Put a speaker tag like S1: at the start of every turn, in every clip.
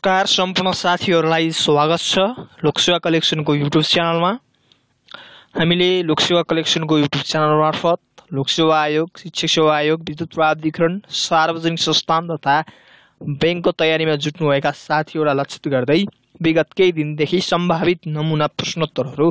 S1: नमस्कार सम्पूर्ण साथीहरूलाई स्वागत छ लोकसेवा कलेक्सनको युट्युब च्यानलमा। हामीले लोकसेवा कलेक्सनको युट्युब च्यानल मार्फत लोकसेवा आयोग, शिक्षक सेवा आयोग, विद्युत प्राधिकरण, सार्वजनिक संस्थान तथा बैंकको तयारीमा जुट्नुभएका साथीहरूलाई लक्षित गर्दै विगत केही दिनदेखि सम्भावित नमुना प्रश्नोत्तरहरू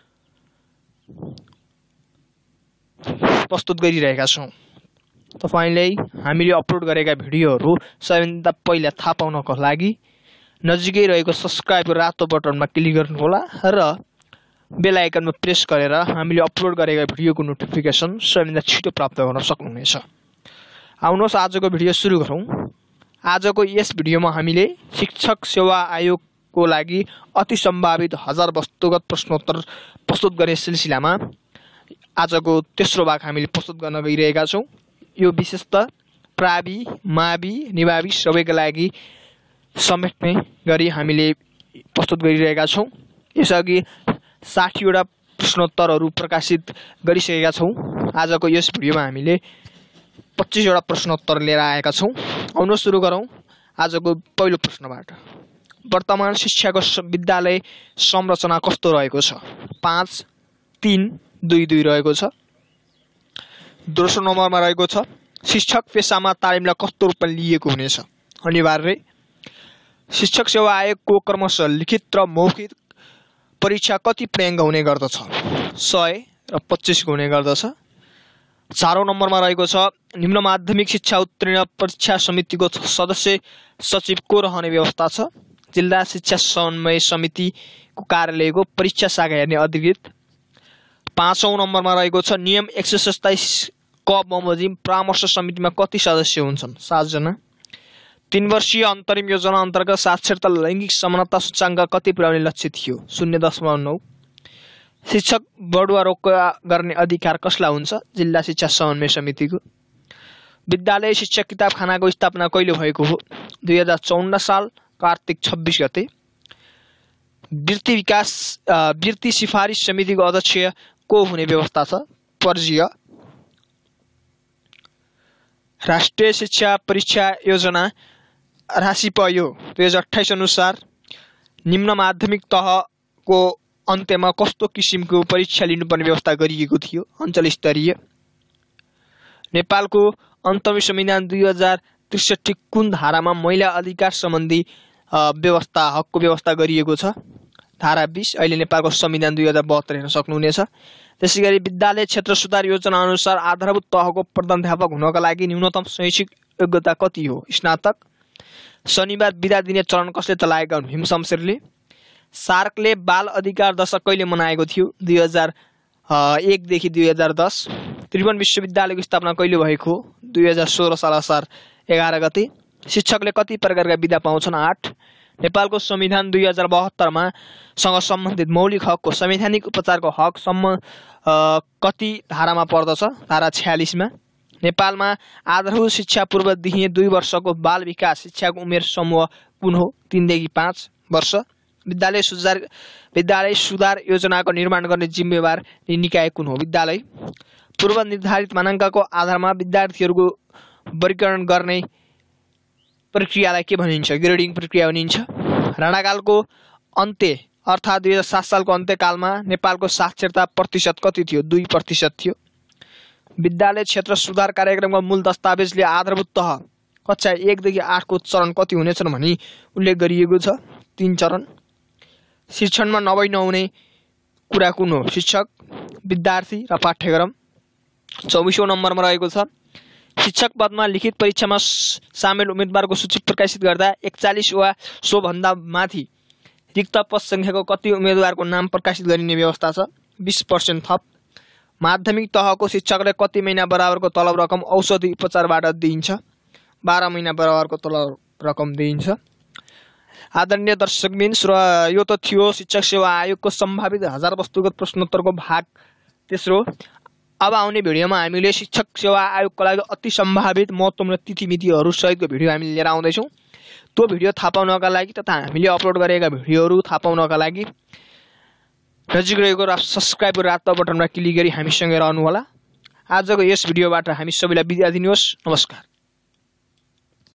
S1: प्रस्तुत गरिरहेका छौं। तपाईले हामीले अपलोड गरेका भिडियोहरू सबैभन्दा पहिला थाहा पाउनको लागि नजिकै रहेको सब्स्क्राइब रातो बटनमा क्लिक गर्नुहोला र बेल आइकनमा प्रेस गरेर हामीले अपलोड गरेका भिडियोको नोटिफिकेसन सबैभन्दा छिटो प्राप्त गर्न सक्नुहुनेछ। आउनुहोस् आजको भिडियो सुरु गरौँ। आजको यस भिडियोमा हामीले शिक्षक सेवा आयोगको लागि अति सम्भावित 1000 वस्तुगत प्रश्नोत्तर प्रस्तुत गर्ने सिलसिलामा आजको तेस्रो भाग हामीले प्रस्तुत गर्न गइरहेका छौं। यो विशेषतः प्रावि, मावि, निभावि सबैका लागि समेट्ने गरी हामीले प्रस्तुत गरिरहेका छौं। यसअघि 60 वटा प्रश्नोत्तरहरू प्रकाशित गरिसकेका छौं। आजको यस भिडियोमा हामीले 25 वटा प्रश्नोत्तर लिएर आएका छौं। आउनु सुरु गरौँ आजको पहिलो प्रश्नबाट। वर्तमान शिक्षाको विद्यालय संरचना कस्तो रहेको छ? 5 3 2 2 रहेको छ। दोस्रो नम्बरमा रहेको छ शिक्षक पेशामा तालिमलाई कस्तो रूपमा लिएको हुनेछ? अनिवार्य। शिक्षक सेवा आयोगको क्रमशः लिखित र मौखिक परीक्षा कति पूर्णाङ्क हुने गर्दछ? 100 र 25 हुने गर्दछ। 4औं नम्बरमा रहेको छ निम्न माध्यमिक शिक्षा उत्तीर्ण परीक्षा समितिको सदस्य सचिव को रहने व्यवस्था छ? जिल्ला शिक्षा समन्वय समितिको कार्यालयको परीक्षा शाखा हेर्ने अधिकृत। 5औं नम्बरमा रहेको छ नियम 127 क बमोजिम परामर्श समितिमा कति सदस्य हुन्छन्? 7 जना। 3 वर्षीय अन्तरिम योजना अन्तर्गत साक्षरता लैङ्गिक समानता सूचाङ्क कति पुर्याउने लक्ष्य थियो? 0.9। शिक्षक बढुवा रोका गर्ने अधिकार कसलाई हुन्छ? जिल्ला शिक्षा समन्वय समितिको। विद्यालय शिक्षा किताबखानाको स्थापना कहिले भएको हो? 2054 साल कार्तिक 26 गते। वृत्ति सिफारिस समितिको अध्यक्ष को हुने व्यवस्था छ? पर्जीय। राष्ट्रिय शिक्षा परीक्षा योजना राशि पाइयो 2028 अनुसार निम्न माध्यमिक तहको अन्त्यमा कस्तो किसिमको परीक्षा लिनुपर्ने व्यवस्था गरिएको थियो? अञ्चल स्तरीय। नेपालको अन्तरिम संविधान 2063 कुन धारामा महिला अधिकार सम्बन्धी हकको व्यवस्था गरिएको छ? धारा 20। अहिले नेपालको संविधान 2072 हेर्न सक्नुहुनेछ। त्यसैगरी विद्यालय क्षेत्र सुधार योजना अनुसार आधारभूत तहको प्रधानाध्यापक हुनका लागि न्यूनतम शैक्षिक योग्यता कति हो? स्नातक। शनिबार बिदा दिने चलन कसले चलाएका हुन्? भीम शमशेरले। सार्कले बाल अधिकार दशक कहिले मनाएको थियो? 2001 देखि 2010। त्रिभुवन विश्वविद्यालयको स्थापना कहिले भएको हो? 2016 साल असार 11 गते। शिक्षकले कति प्रकारका बिदा पाउँछन्? 8। नेपालको संविधान 2072 सँग सम्बन्धित मौलिक हकको संवैधानिक उपचारको हक कति धारामा पर्दछ? धारा 46 मा। नेपालमा आधारभूत शिक्षा पूर्व दिइने 2 वर्षको बाल विकास शिक्षाको उमेर समूह कुन हो? 3 देखि 5 वर्ष। विद्यालय सुधार योजनाको निर्माण गर्ने जिम्मेवार निकाय कुन हो? विद्यालय। पूर्व निर्धारित मानङ्कको आधारमा विद्यार्थीहरूको वर्गीकरण गर्ने प्रक्रियालाई के भनिन्छ? ग्रेडिङ प्रक्रिया भनिन्छ। राणाकालको अन्त्य अर्थात् 2007 सालको अन्त्यकालमा नेपालको साक्षरता प्रतिशत कति थियो? 2% थियो। विद्यालय क्षेत्र सुधार कार्यक्रमको मूल दस्तावेजले आधारभूत तह कक्षा 1 देखि 8 को चरण कति हुनेछन् भनी उल्लेख गरिएको छ? 3 चरण। शिक्षणमा नहुने कुरा कुन हो? शिक्षक, विद्यार्थी र पाठ्यक्रम। 24औं नम्बरमा रहेको छ शिक्षक पदमा लिखित परीक्षामा सामेल उम्मेदवारको सूची प्रकाशित गर्दा 41 वा सो भन्दा माथि रिक्त पद संख्याको कति उम्मेदवारको नाम प्रकाशित गरिने व्यवस्था छ? 20% थप। माध्यमिक तहको शिक्षकले कति महिना बराबरको तलब रकम औषधि उपचारबाट दिइन्छ? 12 महिना बराबरको तलब रकम दिइन्छ। आदरणीय दर्शकबिन, यो त थियो शिक्षक सेवा आयोगको सम्भावित 1000 वस्तुगत प्रश्नोत्तरको भाग तेस्रो। अब आउने भिडियोमा हामीले शिक्षक सेवा आयोगको लागि अति सम्भावित महत्त्वपूर्ण तिथिमितिहरू सहितको भिडियो हामीले लिएर आउँदैछौँ। त्यो भिडियो थाहा पाउनका लागि तथा हामीले अपलोड गरेका भिडियोहरू थाहा पाउनका लागि नजिक रहेको सब्स्क्राइब रातो बटनमा क्लिक गरी हामीसँगै रहनुहोला। आजको यस भिडियोबाट हामी सबैलाई बिदा दिनुहोस्। नमस्कार।